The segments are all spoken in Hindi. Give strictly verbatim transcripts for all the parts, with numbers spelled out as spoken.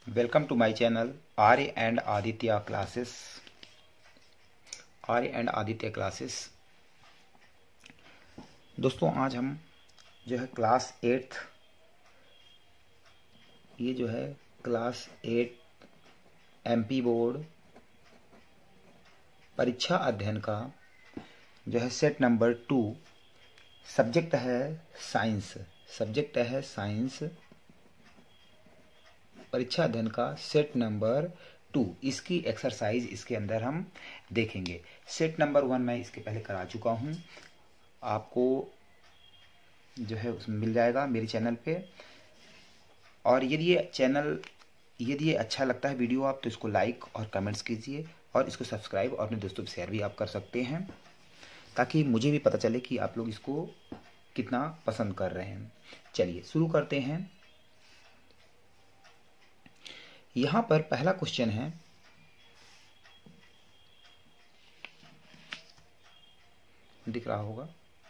Welcome to my channel Arya and Aditya classes Arya and Aditya classes. दोस्तों, आज हम जो है क्लास एट्थ ये जो है क्लास एट एमपी बोर्ड परीक्षा अध्ययन का जो है सेट नंबर टू, सब्जेक्ट है साइंस सब्जेक्ट है साइंस परीक्षा अध्ययन का सेट नंबर टू, इसकी एक्सरसाइज इसके अंदर हम देखेंगे। सेट नंबर वन मैं इसके पहले करा चुका हूं, आपको जो है उसमें मिल जाएगा मेरे चैनल पे। और यदि ये चैनल यदि ये अच्छा लगता है वीडियो आप तो इसको लाइक और कमेंट्स कीजिए और इसको सब्सक्राइब और अपने दोस्तों को शेयर भी आप कर सकते हैं, ताकि मुझे भी पता चले कि आप लोग इसको कितना पसंद कर रहे हैं। चलिए शुरू करते हैं। यहां पर पहला क्वेश्चन है, दिख रहा होगा,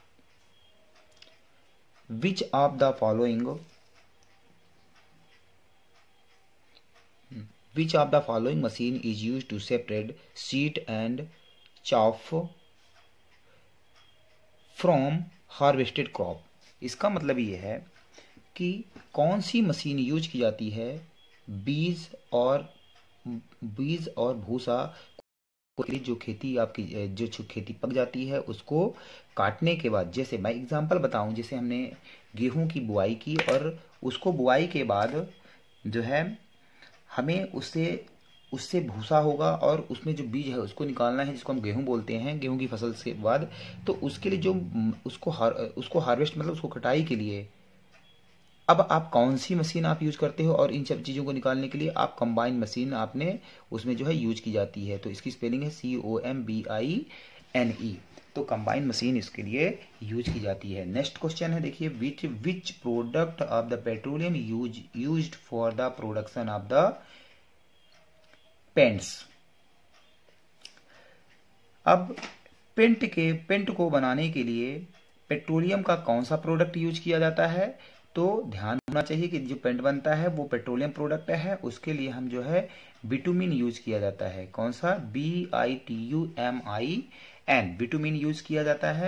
which of the following which of the following machine is use to separate seed and chaff from harvested crop. इसका मतलब ये है कि कौन सी मशीन यूज की जाती है बीज और बीज और भूसा जो खेती आपकी जो खेती पक जाती है उसको काटने के बाद। जैसे मैं एग्जांपल बताऊं, जैसे हमने गेहूं की बुआई की और उसको बुआई के बाद जो है हमें उससे उससे भूसा होगा और उसमें जो बीज है उसको निकालना है, जिसको हम गेहूं बोलते हैं, गेहूं की फसल से बाद। तो उसके लिए जो उसको हार, उसको हार्वेस्ट मतलब उसको कटाई के लिए अब आप कौन सी मशीन आप यूज करते हो, और इन सब चीज़ों को निकालने के लिए आप कंबाइन मशीन आपने उसमें जो है यूज की जाती है। तो इसकी स्पेलिंग है C O M B I N E. तो कंबाइन मशीन इसके लिए यूज की जाती है। नेक्स्ट क्वेश्चन है, देखिए, which which product of the petroleum use used for the production of the paints. अब पेंट के पेंट को बनाने के लिए पेट्रोलियम का कौन सा प्रोडक्ट यूज किया जाता है? तो ध्यान होना चाहिए कि जो पेंट बनता है वो पेट्रोलियम प्रोडक्ट है, उसके लिए हम जो है बिटुमिन यूज किया जाता है। कौन सा? B I T U M I N, bitumen यूज किया जाता है।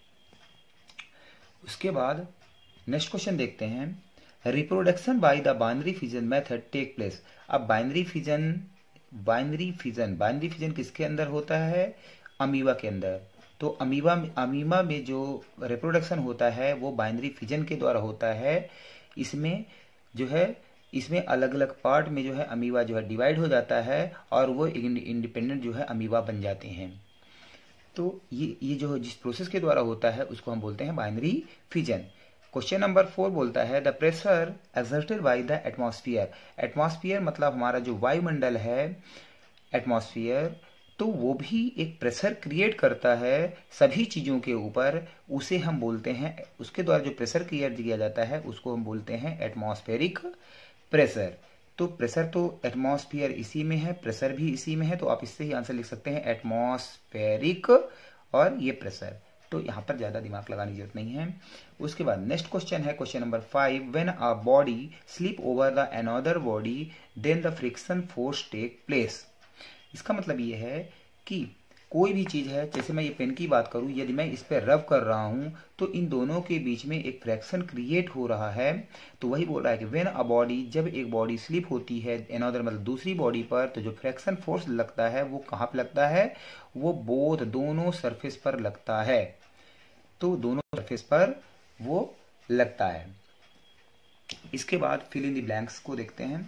उसके बाद नेक्स्ट क्वेश्चन देखते हैं, reproduction by the binary fission method take place. अब binary fission binary fission binary fission किसके अंदर होता है? अमीबा के अंदर। तो अमीबा अमीबा में जो रिप्रोडक्शन होता है वो बाइनरी फिजन के द्वारा होता है। इसमें जो है इसमें अलग अलग पार्ट में जो है अमीबा जो है डिवाइड हो जाता है और वो इंडिपेंडेंट जो है अमीबा बन जाते हैं। तो ये ये जो जिस प्रोसेस के द्वारा होता है उसको हम बोलते हैं binary fission. Question number four बोलता है, the pressure exerted by the atmosphere. Atmosphere मतलब हमारा जो वायुमंडल है, एटमॉस्फेयर, तो वो भी एक प्रेशर क्रिएट करता है सभी चीजों के ऊपर। उसे हम बोलते हैं, उसके द्वारा जो प्रेशर क्रिएट किया जाता है उसको हम बोलते हैं एटमॉस्फेरिक प्रेशर। तो प्रेशर तो एटमॉस्फेयर इसी में है, प्रेशर भी इसी में है, तो आप इससे ही आंसर लिख सकते हैं एटमॉस्फेरिक और ये प्रेशर। तो यहाँ पर ज्यादा दिमाग लगाने की जरूरत नहीं है। उसके बाद नेक्स्ट क्वेश्चन है, question number five, when a body slip over the another body then the friction force take place. इसका मतलब ये है कि कोई भी चीज है, जैसे मैं ये पेन की बात करूं, यदि मैं इस पर रब कर रहा हूं तो इन दोनों के बीच में एक फ्रैक्शन क्रिएट हो रहा है। तो वही बोल रहा है कि व्हेन अ बॉडी, जब एक बॉडी स्लिप होती है अनदर मतलब दूसरी बॉडी पर, तो जो फ्रैक्शन फोर्स लगता है वो कहाँ पे लगता है? वो बोथ दोनों सरफेस पर लगता है। तो दोनों सरफेस पर वो लगता है। इसके बाद फिल इन द ब्लैंक्स को देखते हैं।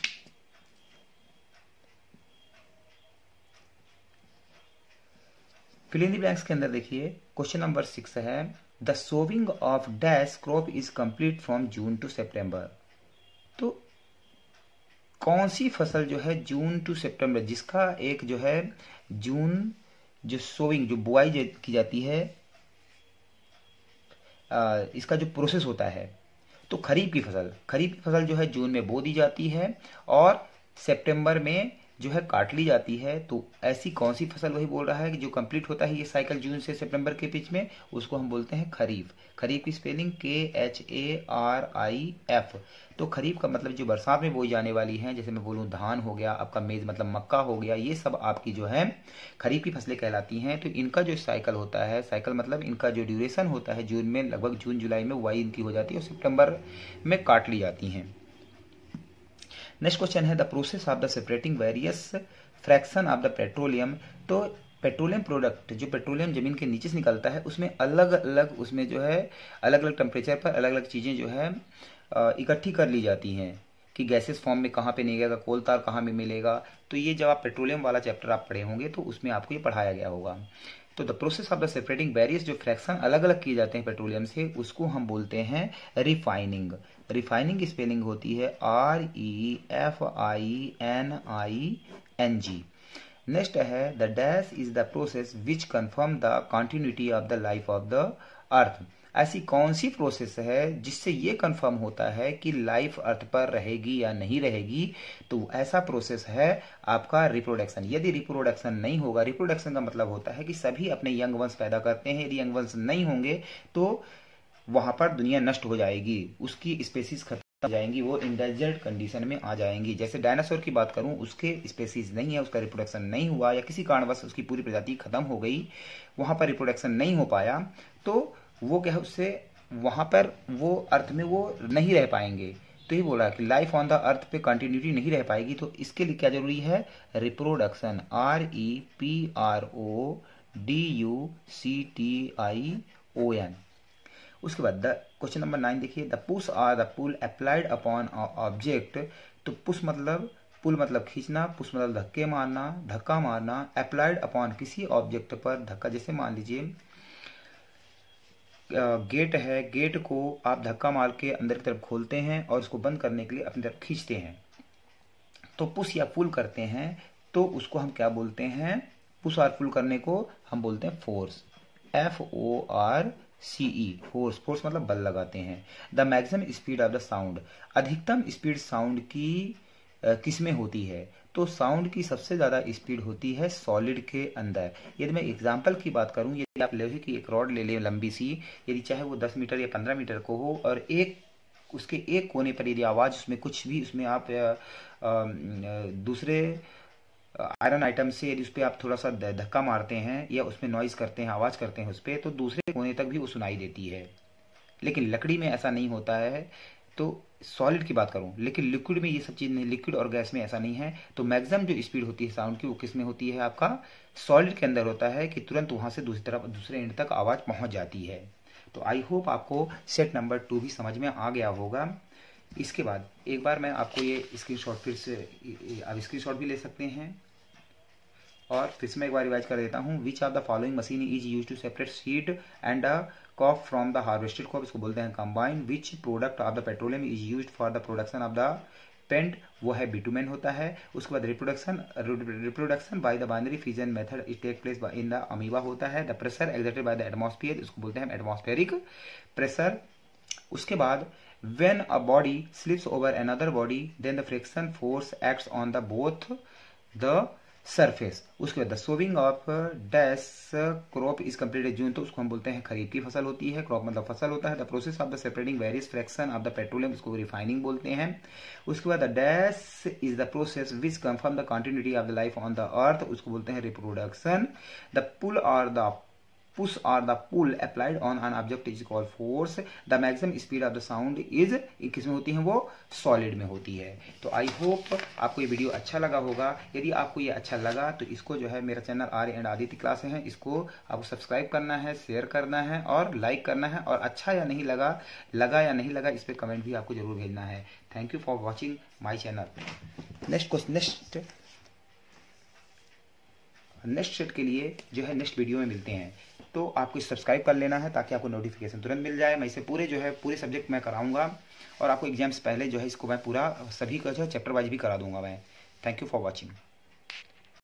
फिल इन द ब्लैंक्स के अंदर देखिए क्वेश्चन नंबर सिक्स है, the sowing of dash crop is complete from June to September. तो कौन सी फसल जो है जून टू सितंबर, जिसका एक जो है जून जो सोविंग जो बुआई जो की जाती है, आ, इसका जो प्रोसेस होता है, तो खरीफ की फसल खरीफ की फसल जो है जून में बो दी जाती है और सितंबर में जो है काट ली जाती है, तो ऐसी कौन सी फसल वही बोल रहा है कि जो कंप्लीट होता है ये साइकिल जून से सितंबर के बीच में, उसको हम बोलते हैं खरीफ। खरीफ की स्पेलिंग के H A R I F. तो खरीफ का मतलब जो बरसात में बोई जाने वाली हैं, जैसे मैं बोलूँ धान हो गया, आपका मेज मतलब मक्का हो गया, ये सब आपकी जो है खरीफ की फसलें कहलाती हैं। तो इनका जो साइकिल होता है, साइकिल मतलब इनका जो ड्यूरेशन होता है, जून में लगभग जून जुलाई में बुआई इनकी हो जाती है और सितंबर में काट ली जाती हैं। नेक्स्ट क्वेश्चन है the process of the separating various fraction of the petroleum. तो पेट्रोलियम प्रोडक्ट, जो पेट्रोलियम जमीन के नीचे से निकलता है, उसमें अलग अलग उसमें जो है अलग अलग टेम्परेचर पर अलग अलग चीज़ें जो है इकट्ठी कर ली जाती हैं कि गैसेस फॉर्म में कहाँ पे निकलेगा, कोल तार कहाँ में मिलेगा। तो ये जब आप पेट्रोलियम वाला चैप्टर आप पढ़े होंगे तो उसमें आपको ये पढ़ाया गया होगा। तो the process of the separating various, जो फ्रैक्शन अलग अलग किए जाते हैं पेट्रोलियम से, उसको हम बोलते हैं रिफाइनिंग। रिफाइनिंग की स्पेलिंग होती है R E F I N I N G. Next है the dash is the process which confirm the continuity of the life of the earth. ऐसी कौन सी प्रोसेस है जिससे ये कंफर्म होता है कि लाइफ अर्थ पर रहेगी या नहीं रहेगी। तो ऐसा प्रोसेस है आपका रिप्रोडक्शन। यदि रिप्रोडक्शन नहीं होगा, रिप्रोडक्शन का मतलब होता है कि सभी अपने यंग वंश पैदा करते हैं, यदि यंग वंश नहीं होंगे तो वहां पर दुनिया नष्ट हो जाएगी, उसकी स्पेसीज खत्म हो जाएंगी, वो इंडेंजर्ड कंडीशन में आ जाएंगी। जैसे डायनासोर की बात करूं, उसके स्पेसीज नहीं है, उसका रिप्रोडक्शन नहीं हुआ या किसी कारणवश उसकी पूरी प्रजाति खत्म हो गई, वहां पर रिप्रोडक्शन नहीं हो पाया, तो वो क्या है उससे वहां पर वो अर्थ में वो नहीं रह पाएंगे। तो ये बोल रहा है कि लाइफ ऑन द अर्थ पे कंटिन्यूटी नहीं रह पाएगी। तो इसके लिए क्या जरूरी है, reproduction. R E P R O D U C T I O N. उसके बाद द क्वेश्चन नंबर नाइन देखिए, the push or the pull applied upon object. तो पुश मतलब पुल मतलब खींचना, पुश मतलब धक्के मारना, धक्का मारना, अप्लाइड अपॉन किसी ऑब्जेक्ट पर धक्का। जैसे मान लीजिए गेट है, गेट को आप धक्का मार के अंदर की तरफ खोलते हैं और उसको बंद करने के लिए अपनी तरफ खींचते हैं, तो पुश या पुल करते हैं, तो उसको हम क्या बोलते हैं, पुश और पुल करने को हम बोलते हैं force. F O R C E, force. Force मतलब बल लगाते हैं। The maximum speed of the sound, अधिकतम स्पीड साउंड की किस में होती है। तो साउंड की सबसे ज्यादा स्पीड होती है सॉलिड के अंदर। यदि मैं एग्जांपल की बात करूं, यदि आप लोहे की एक रॉड ले लें लंबी सी, यदि चाहे वो दस मीटर या पंद्रह मीटर को हो, और एक उसके एक कोने पर यदि आवाज उसमें कुछ भी उसमें आप आ, आ, दूसरे आयरन आइटम से यदि उस पर आप थोड़ा सा धक्का मारते हैं या उसमें नॉइज करते हैं, आवाज करते हैं उस पर, तो दूसरे कोने तक भी वो सुनाई देती है। लेकिन लकड़ी में ऐसा नहीं होता है। तो सॉलिड की बात करूं, लेकिन लिक्विड में ये सब चीज नहीं, लिक्विड और गैस में ऐसा नहीं है। तो मैक्सिमम जो स्पीड होती है साउंड की वो किस में होती है, आपका सॉलिड के अंदर होता है, कि तुरंत वहां से दूसरी तरफ दूसरे एंड तक आवाज पहुंच जाती है। तो आई होप आपको सेट नंबर टू भी समझ में आ गया होगा। इसके बाद एक बार मैं आपको ये स्क्रीनशॉट फिर से, आप स्क्रीनशॉट भी ले सकते हैं, और फिर से मैं एक बार रिवाइज कर देता हूँ। Which of the following machine is use to separate seed and crop from the harvested crop, इसको बोलते हैं combine. Which product of the petroleum is use for the production of the paint, वो है बिटुमेन होता है। उसके बाद reproduction, reproduction by the binary fission method it take place in the amoeba होता है। The pressure exerted by the atmosphere, इसको बोलते हैं एटमॉस्फेरिक प्रेशर। उसके बाद when a body slips over another body then the friction force acts on the both the surface। उसके बाद the sowing of dash crop is completed June, तो उसको हम बोलते हैं खरीफ की फसल होती है। क्रॉप मतलब फसल होता है। The process of the separating various fraction of the petroleum, इसको रिफाइनिंग बोलते हैं। उसके बाद the dash is the process which confirm the continuity of the life on the earth, उसको बोलते हैं रिप्रोडक्शन। द पुल और the push or the pull applied on an object is called force। the maximum speed of the sound is, किसमें होती है वो, सॉलिड में होती है। तो आई होप आपको ये वीडियो अच्छा लगा होगा। यदि आपको ये अच्छा लगा तो इसको जो है, मेरा channel Arya and Aditya class है, इसको आपको सब्सक्राइब करना है, शेयर करना है और लाइक करना है। और अच्छा या नहीं लगा लगा या नहीं लगा इस पर कमेंट भी आपको जरूर भेजना है। Thank you for watching my channel. Next question, next next set के लिए जो है नेक्स्ट वीडियो में मिलते हैं। तो आपको सब्सक्राइब कर लेना है ताकि आपको नोटिफिकेशन तुरंत मिल जाए। मैं इसे पूरे जो है पूरे सब्जेक्ट में कराऊंगा, और आपको एग्जाम्स पहले जो है इसको मैं पूरा सभी का जो है चैप्टर वाइज भी करा दूंगा मैं। Thank you for watching.